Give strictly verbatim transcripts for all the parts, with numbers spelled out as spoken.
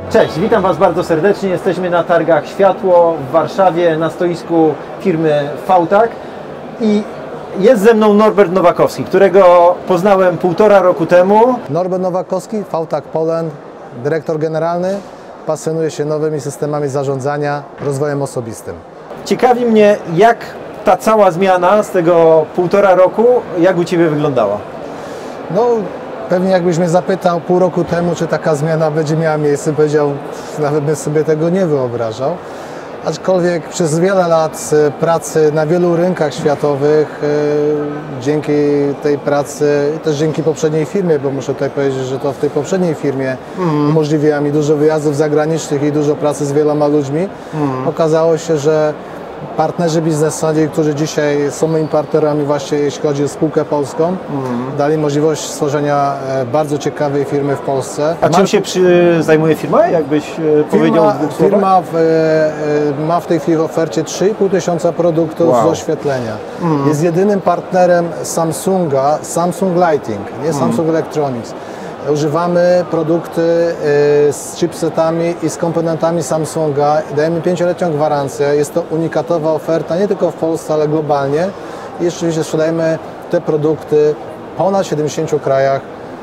Cześć, witam Was bardzo serdecznie. Jesteśmy na targach Światło w Warszawie na stoisku firmy V T A C i jest ze mną Norbert Nowakowski, którego poznałem półtora roku temu. Norbert Nowakowski, V T A C Poland, dyrektor generalny, pasjonuje się nowymi systemami zarządzania, rozwojem osobistym. Ciekawi mnie, jak ta cała zmiana z tego półtora roku, jak u Ciebie wyglądała? No, pewnie jakbyś mnie zapytał pół roku temu, czy taka zmiana będzie miała miejsce, powiedział, nawet bym sobie tego nie wyobrażał. Aczkolwiek przez wiele lat pracy na wielu rynkach światowych, dzięki tej pracy i też dzięki poprzedniej firmie, bo muszę tutaj powiedzieć, że to w tej poprzedniej firmie mm. umożliwiła mi dużo wyjazdów zagranicznych i dużo pracy z wieloma ludźmi, mm. okazało się, że partnerzy biznesowi, którzy dzisiaj są moimi partnerami właśnie jeśli chodzi o spółkę polską, mm. dali możliwość stworzenia bardzo ciekawej firmy w Polsce. A czym się przy... zajmuje firma? Jakbyś firma, powiedział w dwóch Firma w, ma w tej chwili w ofercie trzy i pół tysiąca produktów wow. z oświetlenia. Mm. Jest jedynym partnerem Samsunga, Samsung Lighting, nie Samsung mm. Electronics. Używamy produkty z chipsetami i z komponentami Samsunga. Dajemy pięcioletnią gwarancję. Jest to unikatowa oferta nie tylko w Polsce, ale globalnie. I rzeczywiście sprzedajemy te produkty w ponad siedemdziesięciu krajach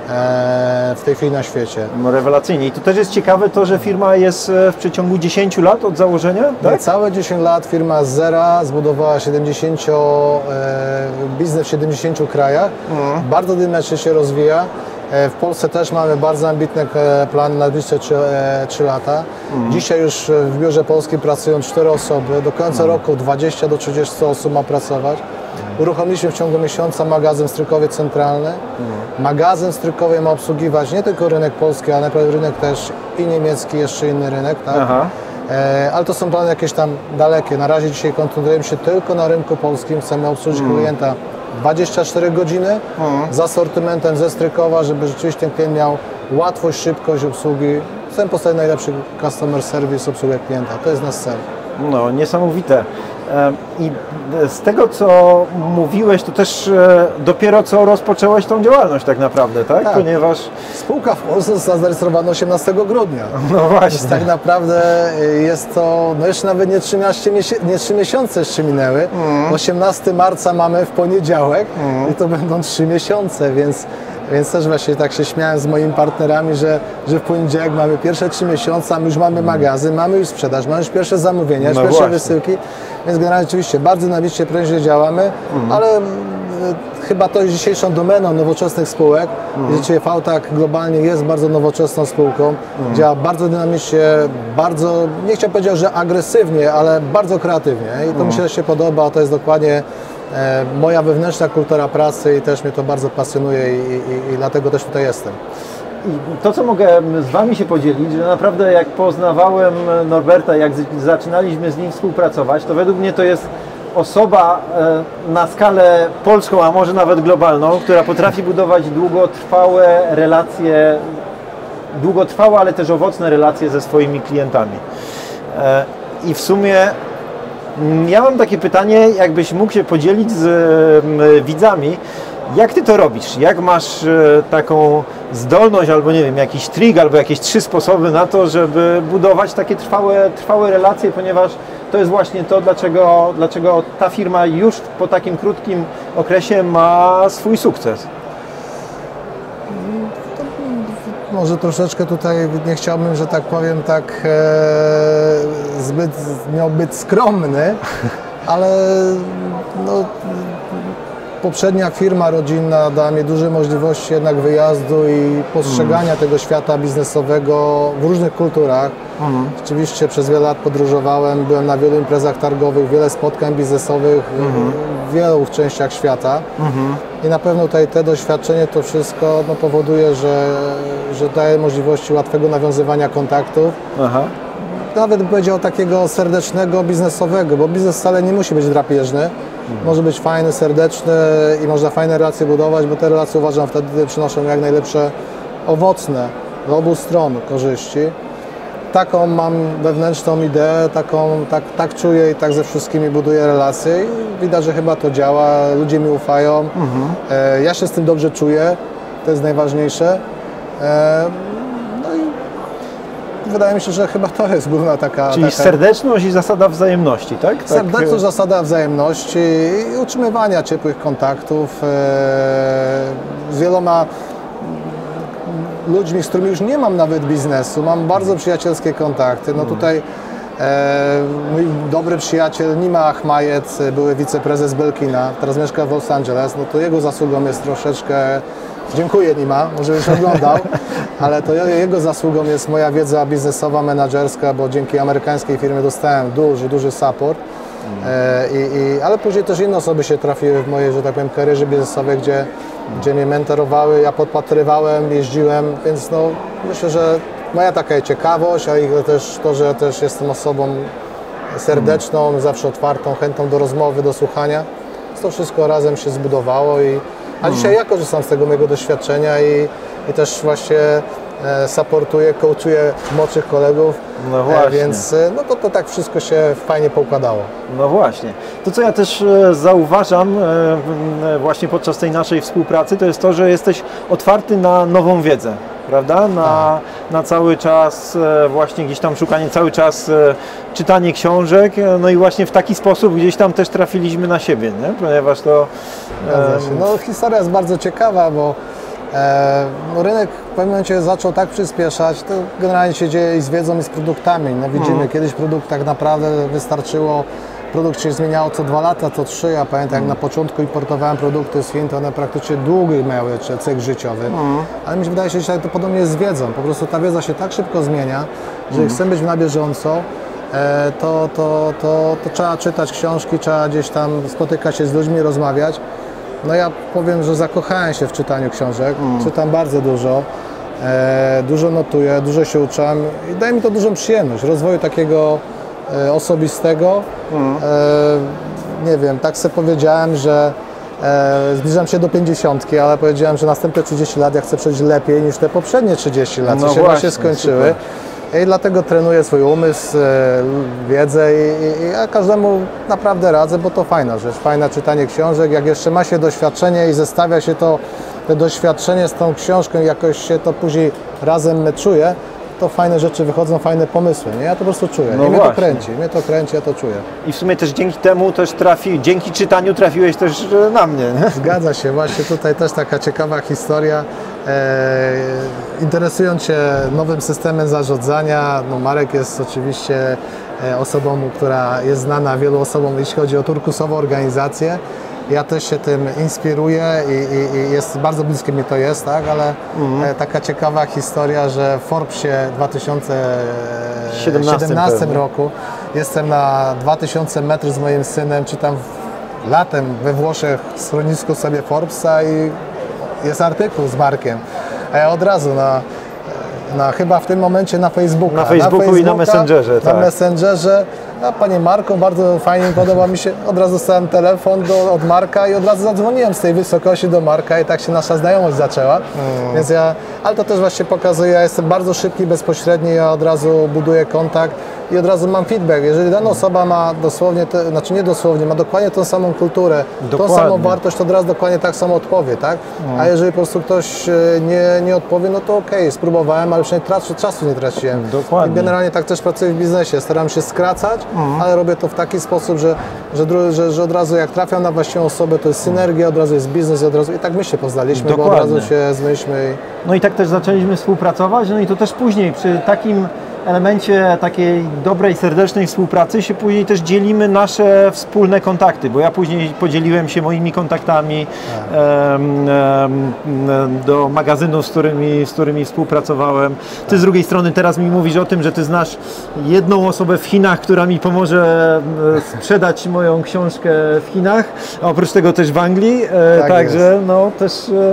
w tej chwili na świecie. No, rewelacyjnie. I to też jest ciekawe to, że firma jest w przeciągu dziesięciu lat od założenia? Tak? Całe dziesięć lat firma z zera zbudowała siedemdziesięcio, biznes w siedemdziesięciu krajach. Mhm. Bardzo dynamicznie się rozwija. W Polsce też mamy bardzo ambitny plan na najbliższe trzy lata. Mhm. Dzisiaj już w biurze polskim pracują cztery osoby. Do końca mhm. roku dwadzieścia do trzydziestu osób ma pracować. Uruchomiliśmy w ciągu miesiąca magazyn strykowy centralny. Mhm. Magazyn strykowy ma obsługiwać nie tylko rynek polski, ale naprawdę rynek też i niemiecki, jeszcze inny rynek. Tak? Aha. E, ale to są plany jakieś tam dalekie. Na razie dzisiaj koncentrujemy się tylko na rynku polskim. Chcemy obsłużyć mhm. klienta dwadzieścia cztery godziny mhm. z asortymentem ze Strykowa, żeby rzeczywiście ten klient miał łatwość, szybkość obsługi. Chcemy postawić najlepszy customer service, obsługę klienta. To jest nasz cel. No, niesamowite. I z tego, co mówiłeś, to też dopiero co rozpocząłeś tą działalność tak naprawdę, tak? Tak. Ponieważ spółka w Polsce została zarejestrowana osiemnastego grudnia. No właśnie. Więc tak naprawdę jest to, no jeszcze nawet nie trzynaście nie trzy miesiące jeszcze minęły. Mm. osiemnastego marca mamy w poniedziałek mm. i to będą trzy miesiące, więc Więc też właśnie tak się śmiałem z moimi partnerami, że, że w poniedziałek mamy pierwsze trzy miesiące, a my już mamy magazyn, mamy już sprzedaż, mamy już pierwsze zamówienia, już no pierwsze właśnie. wysyłki. Więc generalnie oczywiście bardzo dynamicznie, prężnie działamy, mhm. ale y, chyba to jest dzisiejszą domeną nowoczesnych spółek. Mhm. Dzisiaj V T A C globalnie jest bardzo nowoczesną spółką, mhm. działa bardzo dynamicznie, bardzo, nie chciałbym powiedzieć, że agresywnie, ale bardzo kreatywnie. I to mhm. mi się się podoba, to jest dokładnie moja wewnętrzna kultura pracy i też mnie to bardzo pasjonuje i, i, i dlatego też tutaj jestem. I to, co mogę z Wami się podzielić, że naprawdę jak poznawałem Norberta, jak zaczynaliśmy z nim współpracować, to według mnie to jest osoba na skalę polską, a może nawet globalną, która potrafi budować długotrwałe relacje, długotrwałe, ale też owocne relacje ze swoimi klientami. I w sumie ja mam takie pytanie, jakbyś mógł się podzielić z y, widzami, jak Ty to robisz? Jak masz y, taką zdolność, albo nie wiem, jakiś trik, albo jakieś trzy sposoby na to, żeby budować takie trwałe, trwałe relacje, ponieważ to jest właśnie to, dlaczego, dlaczego ta firma już po takim krótkim okresie ma swój sukces. Może troszeczkę tutaj nie chciałbym, że tak powiem, tak e, zbyt, miał być skromny, ale no, poprzednia firma rodzinna dała mi duże możliwości jednak wyjazdu i postrzegania mm. tego świata biznesowego w różnych kulturach. Mm. Rzeczywiście przez wiele lat podróżowałem, byłem na wielu imprezach targowych, wiele spotkań biznesowych mm. w wielu częściach świata. Mm. I na pewno tutaj te doświadczenie, to wszystko no, powoduje, że, że daje możliwości łatwego nawiązywania kontaktów. Aha. Nawet bym powiedział takiego serdecznego, biznesowego, bo biznes wcale nie musi być drapieżny. Mhm. Może być fajny, serdeczny i można fajne relacje budować, bo te relacje uważam wtedy przynoszą jak najlepsze, owocne do obu stron korzyści. Taką mam wewnętrzną ideę, taką, tak, tak czuję i tak ze wszystkimi buduję relacje i widać, że chyba to działa, ludzie mi ufają, mhm. e, ja się z tym dobrze czuję, to jest najważniejsze. E, no i wydaje mi się, że chyba to jest główna taka... Czyli taka... serdeczność i zasada wzajemności, tak? Serdeczność, tak... zasada wzajemności i utrzymywania ciepłych kontaktów e, z wieloma ludźmi, z którymi już nie mam nawet biznesu, mam bardzo przyjacielskie kontakty. No tutaj e, mój dobry przyjaciel Nima Ahmajed, były wiceprezes Belkina, teraz mieszka w Los Angeles, no to jego zasługą jest troszeczkę, dziękuję Nima, może byś oglądał, ale to jego zasługą jest moja wiedza biznesowa, menadżerska, bo dzięki amerykańskiej firmie dostałem duży, duży support. E, i, i, ale później też inne osoby się trafiły w mojej, że tak powiem, karierze biznesowej, gdzie, gdzie mnie mentorowały, ja podpatrywałem, jeździłem, więc no, myślę, że moja taka ciekawość, a i też to, że też jestem osobą serdeczną, hmm. zawsze otwartą, chętną do rozmowy, do słuchania, to wszystko razem się zbudowało i a hmm. dzisiaj ja korzystam z tego mojego doświadczenia i, i też właśnie e, supportuję, coachuję młodszych kolegów, no właśnie. E, więc no to, to tak wszystko się fajnie poukładało. No właśnie. To, co ja też e, zauważam e, właśnie podczas tej naszej współpracy, to jest to, że jesteś otwarty na nową wiedzę, prawda? Na, na cały czas e, właśnie gdzieś tam szukanie, cały czas e, czytanie książek, no i właśnie w taki sposób gdzieś tam też trafiliśmy na siebie, nie? Ponieważ to... E, no historia jest bardzo ciekawa, bo e, no, rynek w pewnym momencie zaczął tak przyspieszać, to generalnie się dzieje i z wiedzą, i z produktami. No widzimy, hmm. kiedyś produkt tak naprawdę wystarczyło, produkt się zmieniało co dwa lata, co trzy. Ja pamiętam, jak na początku importowałem produkty z Chin, to one praktycznie długi miały cykl życiowy. Hmm. Ale mi się wydaje, że dzisiaj to podobnie jest z wiedzą. Po prostu ta wiedza się tak szybko zmienia, że hmm. jak chcemy być na bieżąco, e, to, to, to, to trzeba czytać książki, trzeba gdzieś tam spotykać się z ludźmi, rozmawiać. No ja powiem, że zakochałem się w czytaniu książek, mm. czytam bardzo dużo, e, dużo notuję, dużo się uczam i daje mi to dużą przyjemność, rozwoju takiego e, osobistego. Mm. E, nie wiem, tak sobie powiedziałem, że e, zbliżam się do pięćdziesiątki, ale powiedziałem, że następne trzydzieści lat ja chcę przejść lepiej niż te poprzednie trzydzieści lat, co no się właśnie skończyły. Super. I dlatego trenuję swój umysł, wiedzę i, i ja każdemu naprawdę radzę, bo to fajna rzecz, fajne czytanie książek. Jak jeszcze ma się doświadczenie i zestawia się to, to doświadczenie z tą książką, jakoś się to później razem meczuje, to fajne rzeczy wychodzą, fajne pomysły, nie? Ja to po prostu czuję. No I mnie to kręci, mnie to kręci, ja to czuję. I w sumie też dzięki temu też trafi, dzięki czytaniu trafiłeś też na mnie, nie? Zgadza się, właśnie tutaj też taka ciekawa historia. E, interesując się nowym systemem zarządzania, no Marek jest oczywiście osobą, która jest znana wielu osobom, jeśli chodzi o turkusową organizację. Ja też się tym inspiruję i, i, i jest bardzo bliskie mi to jest, tak? Ale mhm. taka ciekawa historia, że w Forbesie w dwa tysiące siedemnastym roku jestem na dwa tysiące metrów z moim synem, czytam latem we Włoszech w schronisku sobie Forbesa i jest artykuł z Markiem. A ja od razu na, na chyba w tym momencie na Facebooku. Na Facebooku na i na Messengerze. Na tak. Messengerze. A Panie Marku, bardzo fajnie podoba mi się. Od razu dostałem telefon do, od Marka i od razu zadzwoniłem z tej wysokości do Marka i tak się nasza znajomość zaczęła. Hmm. Więc ja, ale to też właśnie pokazuje, ja jestem bardzo szybki, bezpośredni, ja od razu buduję kontakt i od razu mam feedback. Jeżeli dana osoba ma dosłownie, te, znaczy nie dosłownie, ma dokładnie tą samą kulturę, dokładnie. tą samą wartość, to od razu dokładnie tak samo odpowie, tak? Hmm. A jeżeli po prostu ktoś nie, nie odpowie, no to okej, okay, spróbowałem, ale przynajmniej traci, czasu nie traciłem. Dokładnie. I generalnie tak też pracuję w biznesie, staram się skracać, mhm. ale robię to w taki sposób, że, że, że, że od razu jak trafiam na właściwą osobę, to jest synergia, od razu jest biznes i od razu i tak my się poznaliśmy, Dokładnie. bo od razu się zmyliśmy. I... No i tak też zaczęliśmy współpracować, no i to też później przy takim elemencie takiej dobrej, serdecznej współpracy się później też dzielimy nasze wspólne kontakty, bo ja później podzieliłem się moimi kontaktami em, em, do magazynów, z którymi, z którymi współpracowałem. Ty z drugiej strony teraz mi mówisz o tym, że ty znasz jedną osobę w Chinach, która mi pomoże sprzedać moją książkę w Chinach, a oprócz tego też w Anglii, tak także jest. no też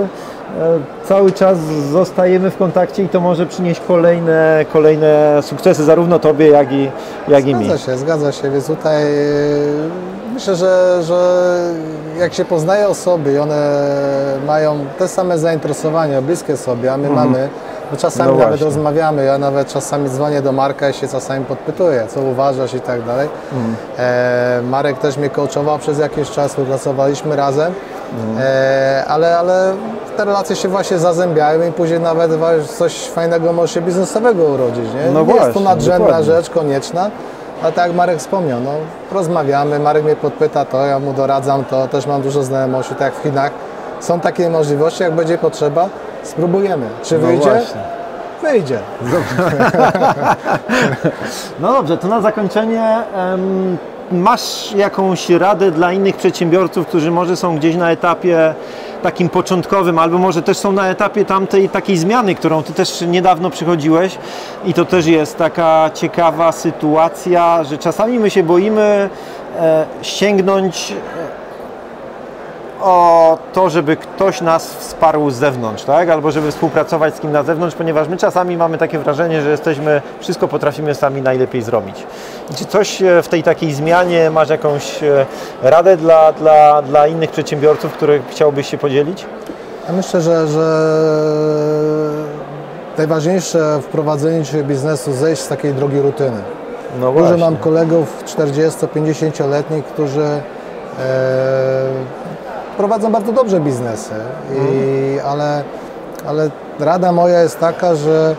cały czas zostajemy w kontakcie i to może przynieść kolejne, kolejne sukcesy zarówno Tobie, jak i, jak i mi. Zgadza się, zgadza się, więc tutaj myślę, że, że jak się poznaje osoby i one mają te same zainteresowania, bliskie sobie, a my mhm. mamy, bo czasami no nawet właśnie. rozmawiamy, ja nawet czasami dzwonię do Marka i się czasami podpytuję, co uważasz i tak dalej. Mhm. E, Marek też mnie coachował przez jakiś czas, pracowaliśmy razem. e, ale, ale te relacje się właśnie zazębiają i później nawet coś fajnego może się biznesowego urodzić. Nie, no nie właśnie, jest to nadrzędna dokładnie. rzecz, konieczna, ale tak jak Marek wspomniał, no, rozmawiamy, Marek mnie podpyta to, ja mu doradzam to, też mam dużo znajomości, tak jak w Chinach. Są takie możliwości, jak będzie potrzeba, spróbujemy. Czy No wyjdzie? właśnie. Wyjdzie. No dobrze, to na zakończenie em, masz jakąś radę dla innych przedsiębiorców, którzy może są gdzieś na etapie takim początkowym, albo może też są na etapie tamtej takiej zmiany, którą Ty też niedawno przychodziłeś i to też jest taka ciekawa sytuacja, że czasami my się boimy e, sięgnąć e, o to, żeby ktoś nas wsparł z zewnątrz, tak? Albo żeby współpracować z kim na zewnątrz, ponieważ my czasami mamy takie wrażenie, że jesteśmy, wszystko potrafimy sami najlepiej zrobić. I czy coś w tej takiej zmianie, masz jakąś radę dla, dla, dla innych przedsiębiorców, których chciałbyś się podzielić? Ja myślę, że, że najważniejsze w prowadzeniu się biznesu zejść z takiej drogi rutyny. No Dużo właśnie. mam kolegów czterdziesto-pięćdziesięcioletnich, którzy e, prowadzą bardzo dobrze biznesy, I, ale, ale rada moja jest taka, że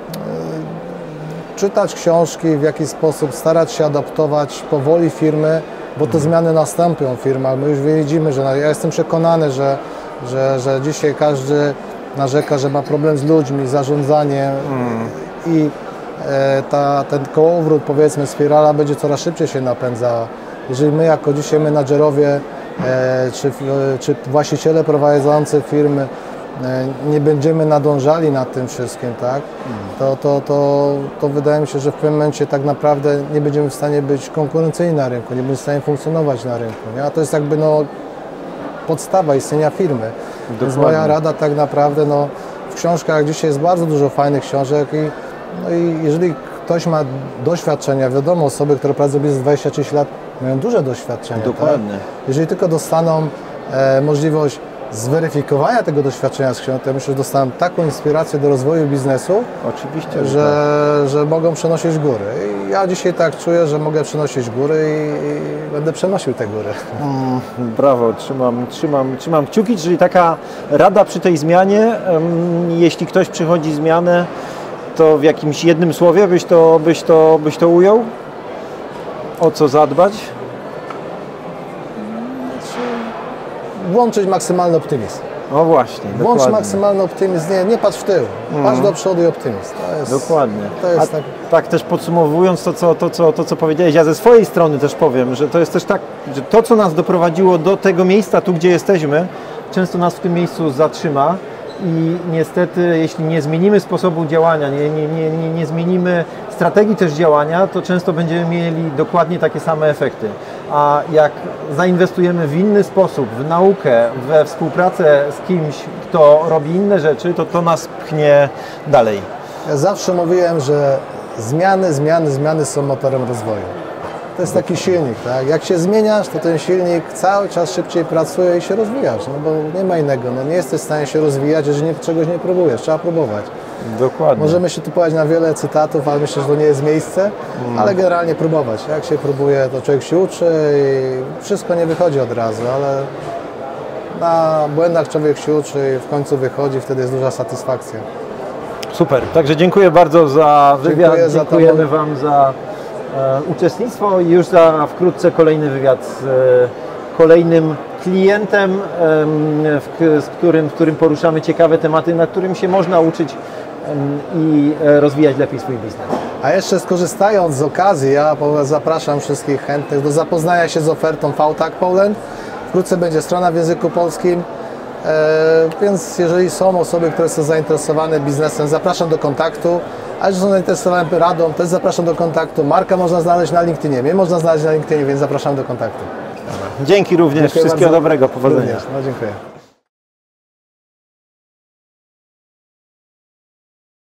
e, czytać książki, w jaki sposób starać się adaptować powoli firmy, bo te zmiany nastąpią w firmach. My już widzimy, że ja jestem przekonany, że, że, że dzisiaj każdy narzeka, że ma problem z ludźmi, zarządzaniem mm. i e, ta, ten kołowrót, powiedzmy, spirala będzie coraz szybciej się napędzała. Jeżeli my jako dzisiaj menadżerowie e, czy, czy właściciele prowadzący firmy e, nie będziemy nadążali nad tym wszystkim, tak, to, to, to, to wydaje mi się, że w pewnym momencie tak naprawdę nie będziemy w stanie być konkurencyjni na rynku, nie będziemy w stanie funkcjonować na rynku. Nie? A to jest jakby no, podstawa istnienia firmy. Dokładnie. Więc moja rada tak naprawdę, no, w książkach dzisiaj jest bardzo dużo fajnych książek i, no i jeżeli ktoś ma doświadczenia, wiadomo, osoby, które prowadzą biznes dwadzieścia trzydzieści lat, mają duże doświadczenie. Dokładnie. Tak? Jeżeli tylko dostaną e, możliwość zweryfikowania tego doświadczenia z książek, to myślę, że dostaną taką inspirację do rozwoju biznesu, Oczywiście, że, tak. że mogą przenosić góry. I ja dzisiaj tak czuję, że mogę przenosić góry i, i będę przenosił te góry. Mm, brawo, trzymam, trzymam, trzymam kciuki, czyli taka rada przy tej zmianie, um, jeśli ktoś przychodzi zmianę, to w jakimś jednym słowie byś to, byś to, byś to ujął? O co zadbać? Włączyć maksymalny optymizm. No właśnie, Włącz dokładnie. maksymalny optymizm, nie, nie patrz w tył, mm. patrz do przodu i optymizm. To jest, Dokładnie. To jest A tak... tak też podsumowując to co, to, co, to, co powiedziałeś, ja ze swojej strony też powiem, że to jest też tak, że to, co nas doprowadziło do tego miejsca, tu gdzie jesteśmy, często nas w tym miejscu zatrzyma i niestety, jeśli nie zmienimy sposobu działania, nie, nie, nie, nie, nie zmienimy strategii też działania, to często będziemy mieli dokładnie takie same efekty. A jak zainwestujemy w inny sposób, w naukę, we współpracę z kimś, kto robi inne rzeczy, to to nas pchnie dalej. Ja zawsze mówiłem, że zmiany, zmiany, zmiany są motorem rozwoju. To jest taki silnik, tak? Jak się zmieniasz, to ten silnik cały czas szybciej pracuje i się rozwijasz, no bo nie ma innego, no nie jesteś w stanie się rozwijać, jeżeli czegoś nie próbujesz, trzeba próbować. Dokładnie. Możemy się tu powiedzieć na wiele cytatów, ale myślę, że to nie jest miejsce, mm. ale generalnie próbować. Jak się próbuje, to człowiek się uczy i wszystko nie wychodzi od razu, ale na błędach człowiek się uczy i w końcu wychodzi, wtedy jest duża satysfakcja. Super, także dziękuję bardzo za wywiad, Dziękuję za dziękujemy to. Wam za e, uczestnictwo i już za wkrótce kolejny wywiad z e, kolejnym klientem, e, w, z którym, w którym poruszamy ciekawe tematy, na którym się można uczyć e, i e, rozwijać lepiej swój biznes. A jeszcze skorzystając z okazji, ja zapraszam wszystkich chętnych do zapoznania się z ofertą V TAG Poland. Wkrótce będzie strona w języku polskim. E, więc jeżeli są osoby, które są zainteresowane biznesem, zapraszam do kontaktu, a jeżeli są zainteresowane radą, też zapraszam do kontaktu. Marka można znaleźć na LinkedInie, mnie można znaleźć na LinkedInie, więc zapraszam do kontaktu. Dzięki również, Dziękuję wszystkiego bardzo. dobrego, powodzenia. Również. No, dziękuję.